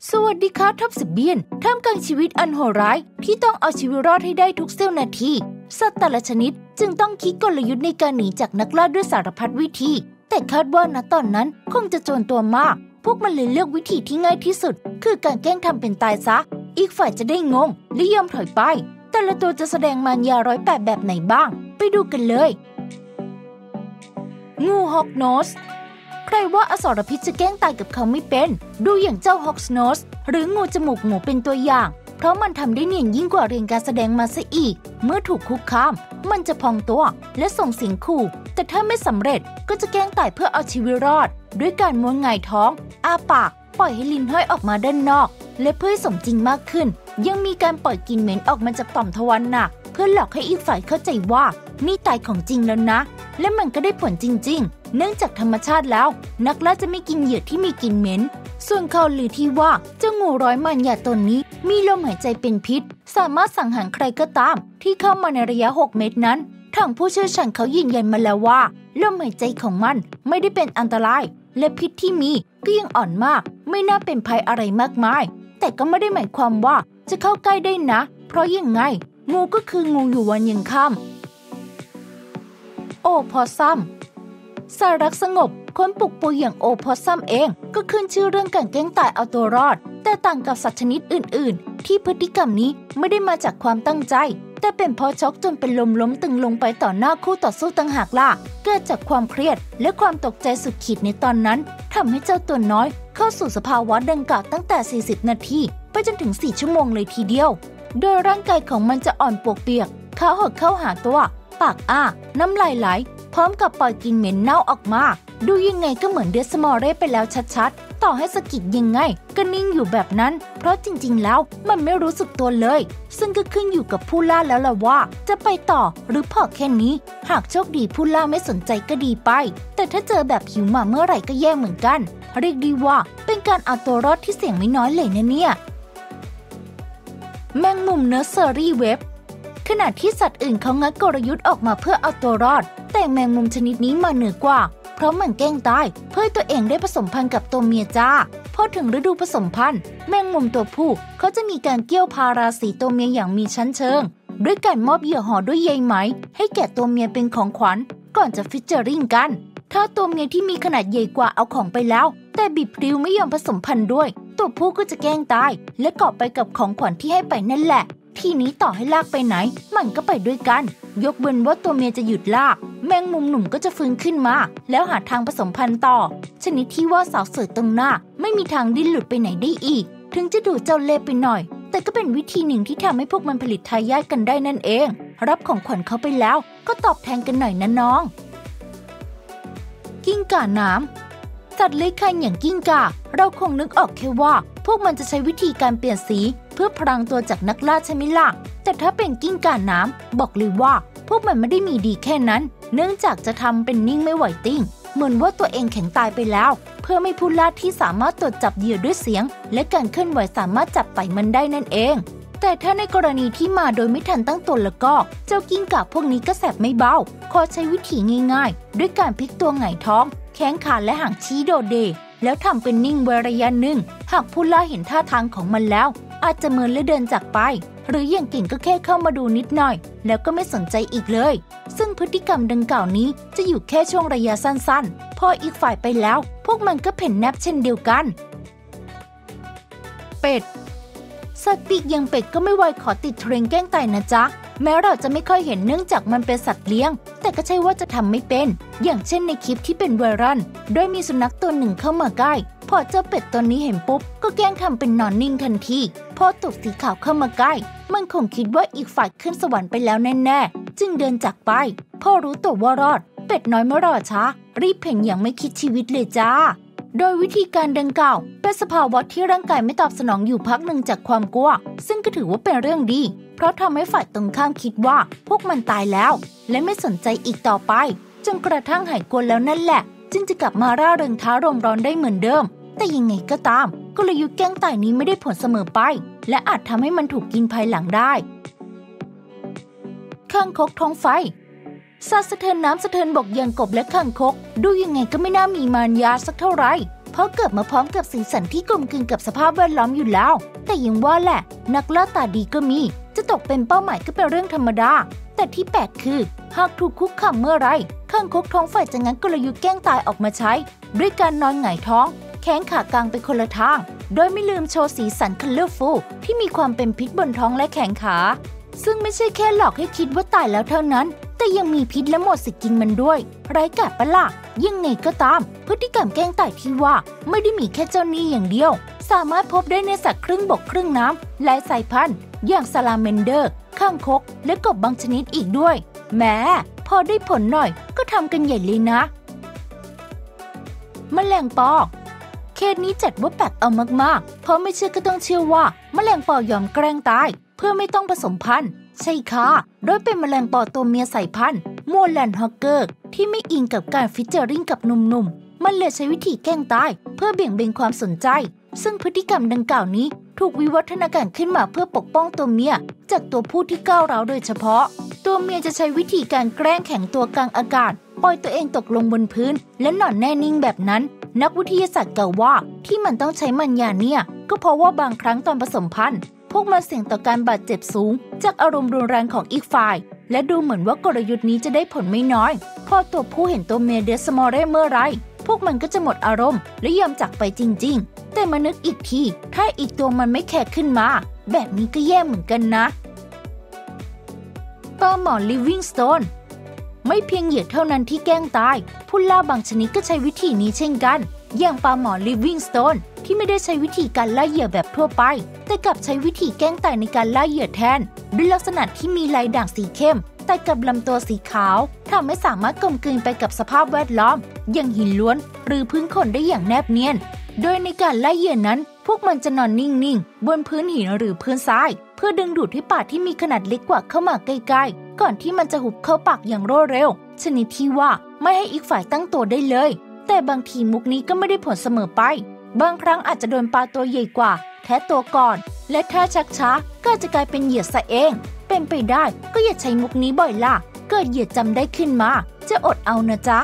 สวัสดีค่ะท็อปสิบเบียนท่ามกลางชีวิตอันโหดร้ายที่ต้องเอาชีวิตรอดให้ได้ทุกเสี้ยวนาทีสัตว์แต่ละชนิดจึงต้องคิดกลยุทธ์ในการหนีจากนักล่าด้วยสารพัดวิธีแต่คาดว่าณตอนนั้นคงจะโจรตัวมากพวกมันเลยเลือกวิธีที่ง่ายที่สุดคือการแกล้งทำเป็นตายซะอีกฝ่ายจะได้งงและยอมถอยไปแต่ละตัวจะแสดงมารยา108แบบไหนบ้างไปดูกันเลยงูฮอกโนสใครว่าอสรพิษจะแกล้งตายกับเขาไม่เป็นดูอย่างเจ้าฮอกสโนสหรืองูจมูกหมูเป็นตัวอย่างเพราะมันทำได้เนียนยิ่งกว่าเรียนการแสดงมาซะอีกเมื่อถูกคุกคามมันจะพองตัวและส่งเสียงขู่แต่ถ้าไม่สำเร็จก็จะแกล้งตายเพื่อเอาชีวิตรอดด้วยการม้วนหงายท้องอ้าปากปล่อยให้ลิ้นห้อยออกมาด้านนอกและเพื่อให้สมจริงมากขึ้นยังมีการปล่อยกลิ่นเหม็นออกมาจากต่อมทวารหนักเพื่อหลอกให้อีกฝ่ายเข้าใจว่านี่ตายของจริงแล้วนะและมันก็ได้ผลจริงๆเนื่องจากธรรมชาติแล้วนักล่าจะไม่กินเหยื่อที่มีกลิ่นเหม็นส่วนข่าวลือที่ว่าเจ้างูร้อยมันยาตนนี้มีลมหายใจเป็นพิษสามารถสังหารใครก็ตามที่เข้ามาในระยะ6 เมตรนั้นทางผู้เชี่ยวชาญเขายืนยันมาแล้วว่าลมหายใจของมันไม่ได้เป็นอันตรายและพิษที่มีก็ยังอ่อนมากไม่น่าเป็นภัยอะไรมากมายแต่ก็ไม่ได้หมายความว่าจะเข้าใกล้ได้นะเพราะยังไงงูก็คืองูอยู่วันยังค่ำโอพอซัมสัตว์รักสงบคนปลุกปุยอย่างโอพอซัมเองก็ขึ้นชื่อเรื่องการแกล้งตายเอาตัวรอดแต่ต่างกับสัตว์ชนิดอื่นๆที่พฤติกรรมนี้ไม่ได้มาจากความตั้งใจแต่เป็นเพราะช็อกจนเป็นลมล้มตึงลงไปต่อหน้าคู่ต่อสู้ต่างหากล่ะเกิดจากความเครียดและความตกใจสุดขีดในตอนนั้นทำให้เจ้าตัวน้อยเข้าสู่สภาวะดังกล่าวตั้งแต่40 นาทีไปจนถึง4 ชั่วโมงเลยทีเดียวโดยร่างกายของมันจะอ่อนปวกเปียกขาหดเข้าหาตัวปากอ้าน้ำลายไหลพร้อมกับปล่อยกลิ่นเหม็นเน่าออกมาดูยังไงก็เหมือนเดสมอเร่ไปแล้วชัดๆต่อให้สะกิดยังไงก็นิ่งอยู่แบบนั้นเพราะจริงๆแล้วมันไม่รู้สึกตัวเลยซึ่งก็ขึ้นอยู่กับผู้ล่าแล้วล่ะว่าจะไปต่อหรือพอแค่นี้หากโชคดีผู้ล่าไม่สนใจก็ดีไปแต่ถ้าเจอแบบหิวมาเมื่อไหร่ก็แย่เหมือนกันเรียกดีว่าเป็นการเอาตัวรอดที่เสี่ยงไม่น้อยเลยนะเนี่ยแมงมุมเนอร์เซอรี่เว็บขณะที่สัตว์อื่นเขางัดกลยุทธ์ออกมาเพื่อเอาตัวรอดแต่แมงมุมชนิดนี้มาเหนือกว่าเพราะมันแกล้งตายเพื่อตัวเองได้ผสมพันธุ์กับตัวเมียจ้าพอถึงฤดูผสมพันธุ์แมงมุมตัวผู้เขาจะมีการเกี่ยวพาราสีตัวเมียอย่างมีชั้นเชิงด้วยการมอบเหยื่อห่อด้วยใยไหมให้แก่ตัวเมียเป็นของขวัญก่อนจะฟิชเจอริงกันถ้าตัวเมียที่มีขนาดใหญ่กว่าเอาของไปแล้วแต่บิดพลิ้วไม่ยอมผสมพันธุ์ด้วยตัวผู้ก็จะแกล้งตายและเกาะไปกับของขวัญที่ให้ไปนั่นแหละทีนี้ต่อให้ลากไปไหนมันก็ไปด้วยกันยกเว้นว่าตัวเมียจะหยุดลากแมงมุมหนุ่มก็จะฟื้นขึ้นมาแล้วหาทางผสมพันธุ์ต่อชนิดที่ว่าสาวสวยตรงหน้าไม่มีทางดิ้นหลุดไปไหนได้อีกถึงจะดูเจ้าเล่ห์ไปหน่อยแต่ก็เป็นวิธีหนึ่งที่ทำให้พวกมันผลิตทายาทกันได้นั่นเองรับของขวัญเขาไปแล้วก็ตอบแทนกันหน่อยนะน้องกิ้งก่าน้ำสัตว์เลื้อยคลานอย่างกิ้งก่าเราคงนึกออกแค่ว่าพวกมันจะใช้วิธีการเปลี่ยนสีเพื่อพรางตัวจากนักล่าใช่ไหมล่ะแต่ถ้าเป็นกิ้งก่าน้ำบอกเลยว่าพวกมันไม่ได้มีดีแค่นั้นเนื่องจากจะทำเป็นนิ่งไม่ไหวติ้งเหมือนว่าตัวเองแข็งตายไปแล้วเพื่อไม่ผู้ล่าที่สามารถตรวจจับเหยื่อด้วยเสียงและการเคลื่อนไหวสามารถจับไต่มันได้นั่นเองแต่ถ้าในกรณีที่มาโดยไม่ทันตั้งตัวแล้วก็เจ้ากิ้งก่าพวกนี้ก็แสบไม่เบาขอใช้วิธีง่ายๆด้วยการพลิกตัวหงายท้องแข้งขาและหางชี้โดดเด่แล้วทำเป็นนิ่งไว้ระยะหนึ่งหากผู้ล่าเห็นท่าทางของมันแล้วอาจจะเมินและเดินจากไปหรืออย่างเก่งก็แค่เข้ามาดูนิดหน่อยแล้วก็ไม่สนใจอีกเลยซึ่งพฤติกรรมดังกล่าวนี้จะอยู่แค่ช่วงระยะสั้นๆพออีกฝ่ายไปแล้วพวกมันก็เพ่นแนบเช่นเดียวกันเป็ดสัตว์ปีกอย่างเป็ดก็ไม่ไวขอติดเทรนด์แกล้งตายนะจ๊ะแม้เราจะไม่ค่อยเห็นเนื่องจากมันเป็นสัตว์เลี้ยงแต่ก็ใช่ว่าจะทำไม่เป็นอย่างเช่นในคลิปที่เป็นไวรัลโดยมีสุนัขตัวหนึ่งเข้ามาใกล้พอเจ้าเป็ดตัวนี้เห็นปุ๊บก็แกล้งทำเป็นนอนนิ่งทันทีพอตูดสีขาวเข้ามาใกล้มันคงคิดว่าอีกฝ่ายขึ้นสวรรค์ไปแล้วแน่ๆจึงเดินจากไปพอรู้ตัวว่ารอดเป็ดน้อยไม่รอช้ารีบเพ่นอย่างไม่คิดชีวิตเลยจ้าโดยวิธีการดังกล่าวเป็นสภาวะที่ร่างกายไม่ตอบสนองอยู่พักหนึ่งจากความกลัวซึ่งก็ถือว่าเป็นเรื่องดีเพราะทำให้ฝ่ายตรงข้ามคิดว่าพวกมันตายแล้วและไม่สนใจอีกต่อไปจนกระทั่งหายกลัวแล้วนั่นแหละจึงจะกลับมาร่าเริงท้ารมร้อนได้เหมือนเดิมแต่ยังไงก็ตามกลยุทธ์แกล้งตายนี้ไม่ได้ผลเสมอไปและอาจทำให้มันถูกกินภายหลังได้คางคกท้องไฟสัตว์สะเทินน้ำสะเทินบกอย่างกบและคางคกดูยังไงก็ไม่น่ามีมารยาสักเท่าไหร่เพราะเกิดมาพร้อมกับสีสันที่กลมกลืนกับสภาพแวดล้อมอยู่แล้วแต่ยังว่าแหละนักล่าตาดีก็มีจะตกเป็นเป้าหมายก็เป็นเรื่องธรรมดาแต่ที่แปลกคือหากถูกคุกคามเมื่อไรคางคกท้องฝ่ายจะงัดกลยุทธ์แกล้งตายออกมาใช้ด้วยการนอนหงายท้องแขนขากางไปคนละทางโดยไม่ลืมโชว์สีสันคัลเลอร์ฟูลที่มีความเป็นพิษบนท้องและแขนขาซึ่งไม่ใช่แค่หลอกให้คิดว่าตายแล้วเท่านั้นแต่ยังมีพิษและหมดสิทธิ์กินมันด้วยไร้กาดปะล่ะยังไงก็ตามพฤติกรรมแกล้งตายที่ว่าไม่ได้มีแค่เจ้านี่อย่างเดียวสามารถพบได้ในสัตว์ครึ่งบกครึ่งน้ำหลายสายพันธุ์อย่างซาลาเมนเดอร์ข้างคกและกบบางชนิดอีกด้วยแม้พอได้ผลหน่อยก็ทำกันใหญ่เลยนะแมลงปอเคสนี้จัดว่าแปลกเอามากๆเพราะไม่เชื่อก็ต้องเชื่อว่าแมลงปอยอมแกล้งตายเพื่อไม่ต้องผสมพันธุ์ใช่ค่ะโดยเป็นแมลงปอตัวเมียสายพันธุ์มัวแลนด์ฮอกเกอร์ที่ไม่อิงกับการฟิชเจอริงกับหนุ่มๆมันเลยใช้วิธีแกล้งตายเพื่อเบี่ยงเบนความสนใจซึ่งพฤติกรรมดังกล่าวนี้ถูกวิวัฒนาการขึ้นมาเพื่อปกป้องตัวเมียจากตัวผู้ที่ก้าวร้าวโดยเฉพาะตัวเมียจะใช้วิธีการแกล้งแข็งตัวกลางอากาศปล่อยตัวเองตกลงบนพื้นและนอนแน่นิ่งแบบนั้นนักวิทยาศาสตร์กล่าวว่าที่มันต้องใช้มันยาเนี่ยก็เพราะว่าบางครั้งตอนผสมพันธุ์พวกมันเสี่ยงต่อการบาดเจ็บสูงจากอารมณ์รุนแรงของอีกฝ่ายและดูเหมือนว่ากลยุทธ์นี้จะได้ผลไม่น้อยพอตัวผู้เห็นตัวเมียเดสมอเร่เมื่อไรพวกมันก็จะหมดอารมณ์และยอมจากไปจริงๆแต่มานึกอีกทีถ้าอีกตัวมันไม่แคร์ขึ้นมาแบบนี้ก็แย่เหมือนกันนะปลาหมอลิฟวิงสโตนไม่เพียงเหยื่อเท่านั้นที่แกล้งตายผู้ล่าบางชนิดก็ใช้วิธีนี้เช่นกันอย่างปลาหมอลิฟวิงสโตนที่ไม่ได้ใช้วิธีการล่าเหยื่อแบบทั่วไปแต่กลับใช้วิธีแกล้งตายในการล่าเหยื่อแทนด้วยลักษณะที่มีลายด่างสีเข้มแต่กับลำตัวสีขาวทำให้สามารถกลมกลืนไปกับสภาพแวดล้อมอย่างหินล้วนหรือพื้นโคลนได้อย่างแนบเนียนโดยในการล่าเหยื่อนั้นพวกมันจะนอนนิ่งๆบนพื้นหินหรือพื้นทรายเพื่อดึงดูดให้ปลาที่มีขนาดเล็กกว่าเข้ามาใกล้ๆก่อนที่มันจะหุบเข้าปากอย่างรวดเร็วชนิดที่ว่าไม่ให้อีกฝ่ายตั้งตัวได้เลยแต่บางทีมุกนี้ก็ไม่ได้ผลเสมอไปบางครั้งอาจจะโดนปลาตัวใหญ่กว่าแท้ตัวก่อนและถ้าชักช้าก็จะกลายเป็นเหยื่อซะเองเป็นไปได้ก็อย่าใช้มุกนี้บ่อยล่ะเกิดเหยื่อจำได้ขึ้นมาจะอดเอานะจ๊ะ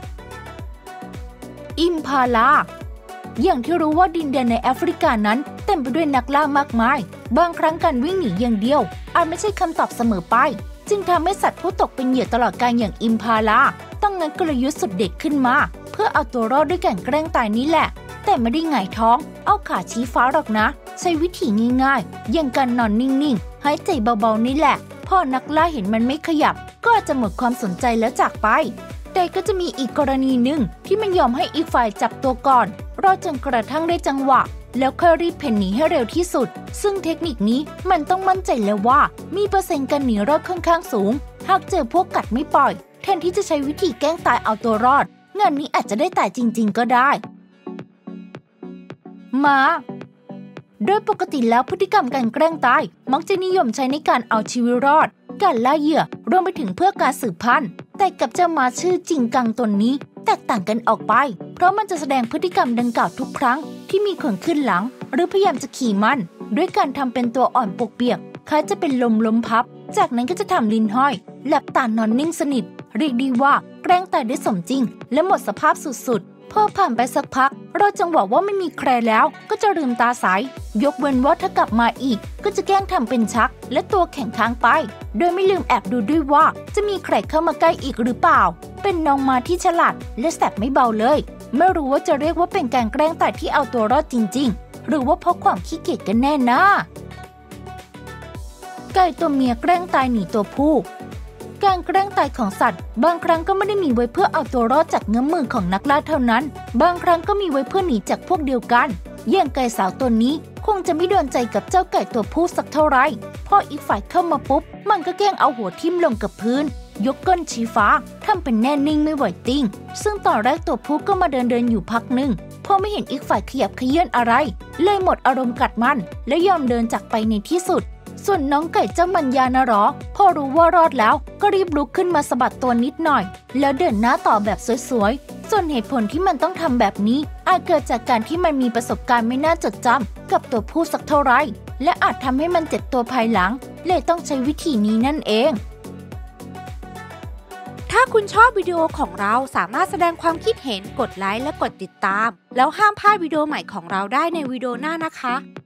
อิมพาลาอย่างที่รู้ว่าดินแดนในแอฟริกานั้นเต็มไปด้วยนักล่ามากมายบางครั้งการวิ่งหนีอย่างเดียวอาจไม่ใช่คำตอบเสมอไปจึงทำให้สัตว์ผู้ตกเป็นเหยื่อตลอดกาลอย่างอิมพาลาต้องงัดกลยุทธ์สุดเด็ดขึ้นมาเพื่อเอาตัวรอดด้วยการแกล้งตายนี้แหละแต่ไม่ได้หงายท้องเอาขาชี้ฟ้าหรอกนะใช้วิธีง่ายๆอย่างการนอนนิ่งๆหายใจเบาๆนี่แหละพอนักล่าเห็นมันไม่ขยับก็อาจจะหมดความสนใจแล้วจากไปแต่ก็จะมีอีกกรณีหนึ่งที่มันยอมให้อีกฝ่ายจับตัวก่อนรอจนกระทั่งได้จังหวะแล้วค่อยรีบเพ่นหนีให้เร็วที่สุดซึ่งเทคนิคนี้มันต้องมั่นใจแล้วว่ามีเปอร์เซ็นต์การหนีรอดค่อนข้างสูงหากเจอพวกกัดไม่ปล่อยแทนที่จะใช้วิธีแกล้งตายเอาตัวรอดงานนี้อาจจะได้ตายจริงๆก็ได้ม้าโดยปกติแล้วพฤติกรรมการแกล้งตายมักจะนิยมใช้ในการเอาชีวิตรอดการล่าเหยื่อรวมไปถึงเพื่อการสืบพันธุ์แต่กับเจ้าม้าชื่อจิงกังตนนี้แตกต่างกันออกไปเพราะมันจะแสดงพฤติกรรมดังกล่าวทุกครั้งที่มีคนขึ้นหลังหรือพยายามจะขี่มันด้วยการทำเป็นตัวอ่อนปวกเปียกคล้ายจะเป็นลมล้มพับจากนั้นก็จะทำลิ้นห้อยหลับตานอนนิ่งสนิทเรียกดีว่าแกล้งตายได้สมจริงและหมดสภาพสุดๆพอผ่านไปสักพักรอจังหวะว่าไม่มีใครแล้วก็จะลืมตาใสยกเว้นว่าถ้ากลับมาอีกก็จะแกล้งทำเป็นชักและตัวแข็งค้างไปโดยไม่ลืมแอบดูด้วยว่าจะมีใครเข้ามาใกล้อีกหรือเปล่าเป็นน้องม้าที่ฉลาดและแสบไม่เบาเลยไม่รู้ว่าจะเรียกว่าเป็นการแกล้งตายที่เอาตัวรอดจริงๆหรือว่าเพราะความขี้เกียจกันแน่นะไก่ตัวเมียแกล้งตายหนีตัวผู้การแกล้งตายของสัตว์บางครั้งก็ไม่ได้มีไว้เพื่อเอาตัวรอดจากเงื้อมมือของนักล่าเท่านั้นบางครั้งก็มีไว้เพื่อหนีจากพวกเดียวกันอย่างไก่สาวตัวนี้คงจะไม่โดนใจกับเจ้าไก่ตัวผู้สักเท่าไรพออีกฝ่ายเข้ามาปุ๊บมันก็แกล้งเอาหัวทิ่มลงกับพื้นยกก้นชี้ฟ้าทำเป็นแน่นิ่งไม่ไหวติงซึ่งตอนแรกตัวผู้ก็มาเดินอยู่พักหนึ่งพอไม่เห็นอีกฝ่ายขยับเขยื้อนอะไรเลยหมดอารมณ์กัดมันและยอมเดินจากไปในที่สุดส่วนน้องไก่เจ้ามัญญานะหรอพอรู้ว่ารอดแล้วก็รีบลุกขึ้นมาสะบัดตัวนิดหน่อยแล้วเดินหน้าต่อแบบสวยๆส่วนเหตุผลที่มันต้องทำแบบนี้อาจเกิดจากการที่มันมีประสบการณ์ไม่น่าจดจำกับตัวผู้สักเท่าไรและอาจทำให้มันเจ็บตัวภายหลังเลยต้องใช้วิธีนี้นั่นเองถ้าคุณชอบวิดีโอของเราสามารถแสดงความคิดเห็นกดไลค์และกดติดตามแล้วห้ามพลาดวิดีโอใหม่ของเราได้ในวิดีโอหน้านะคะ